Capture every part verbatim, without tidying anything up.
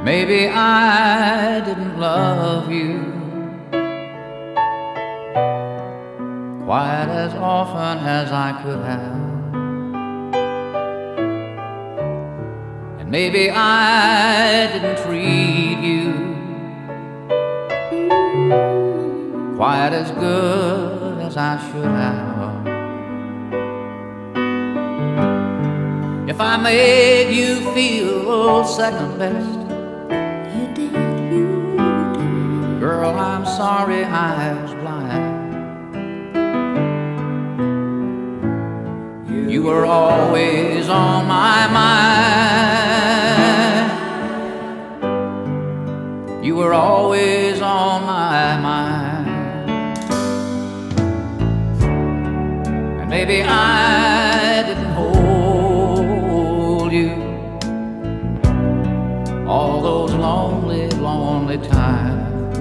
Maybe I didn't love you quite as often as I could have, and maybe I didn't treat you quite as good as I should have. If I made you feel second best, you did, you did. girl, I'm sorry I was blind. You were always on my mind. You were always on my mind. And maybe I didn't hold you all those lonely, lonely times.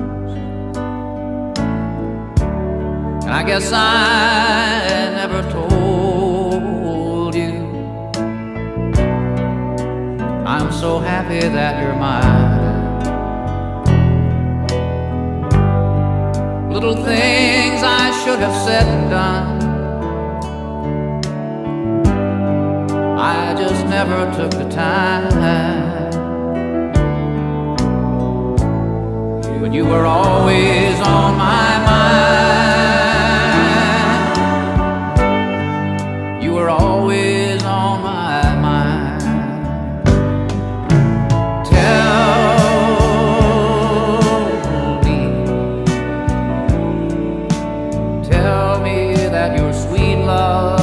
And I guess I never told you I'm so happy that you're mine. Little things I should have said and done, I just never took the time. But you were always on my mind. You were always on my mind. Tell me, tell me that your sweet love